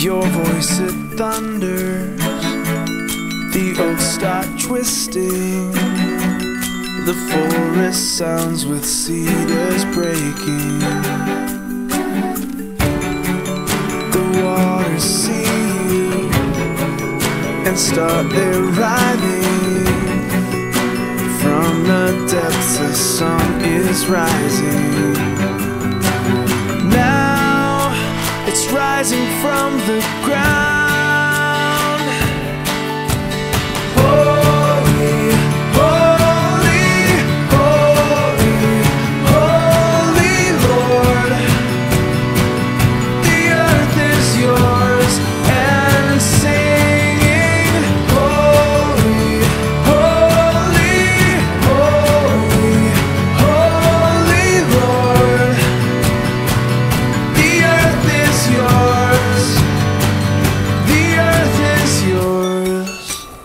Your voice, it thunders, the oaks start twisting, the forest sounds with cedars breaking. The waters see you and start their writhing. From the depths a song is rising. Now it's rising from the ground. Holy, holy, holy, holy Lord. The earth is yours and singing. Holy, holy, holy, holy Lord. The earth is yours. The earth is yours.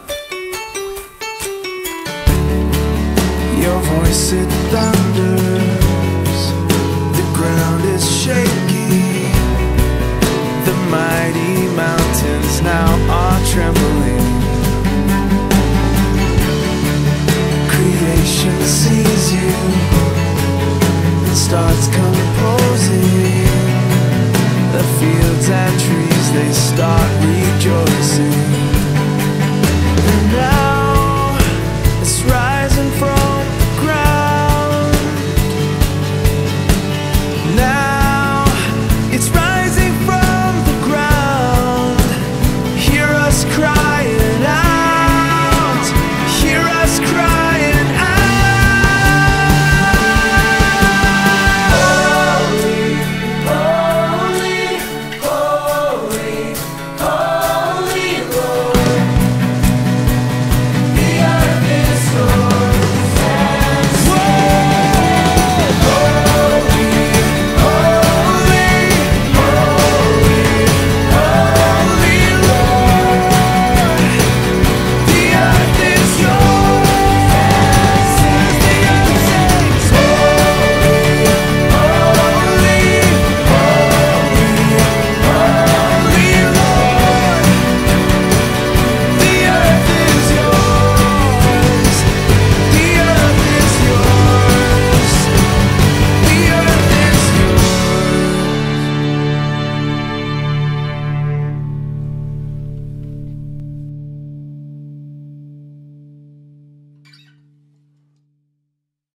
Your voice, it thunders, the ground is shaking, the mighty mountains now are trembling. Creation sees you and starts composing. The fields and trees, they start rejoicing. And now it's rising from